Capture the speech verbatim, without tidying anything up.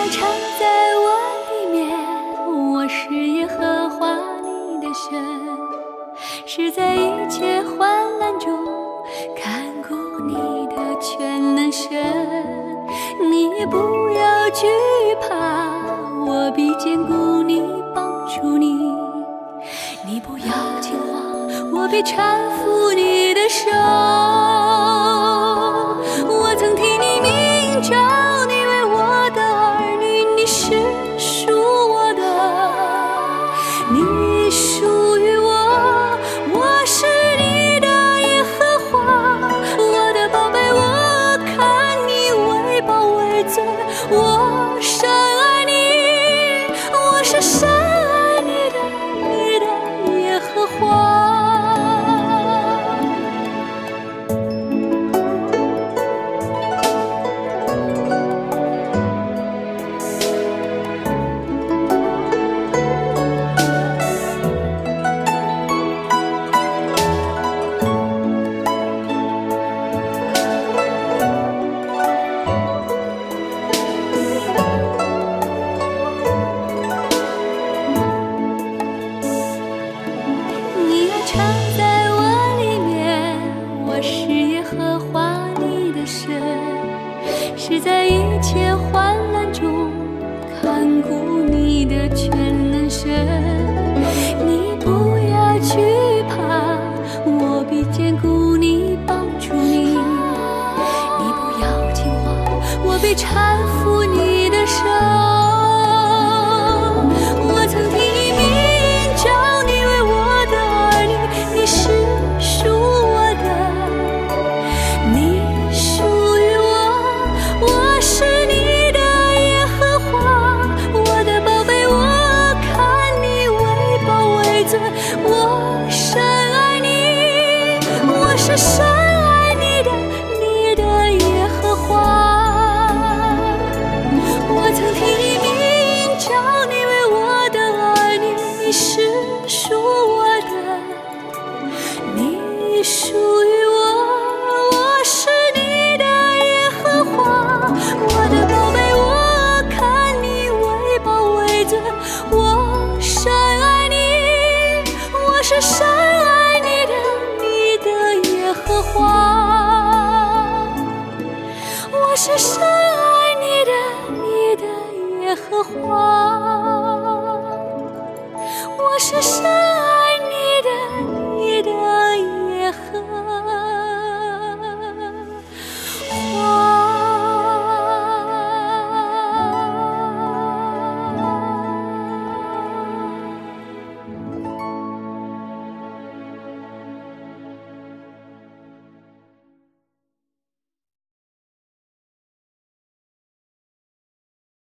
常在我里面，我是耶和华你的神，是在一切患难中看顾你的全能神。你不要惧怕，我必坚固你，帮助你。你不要惊慌，我必搀扶你的手。我曾替你鸣叫，你为我的儿女，你是属我的，你属于我，我是你的耶和华，我的宝贝，我看你为宝为尊，我深爱你，我是深爱你的，你的耶和华。是在一切患难中看顾你的全能神。你不要惧怕，我必坚固你，帮助你。你不要惊慌，我必搀扶你的手。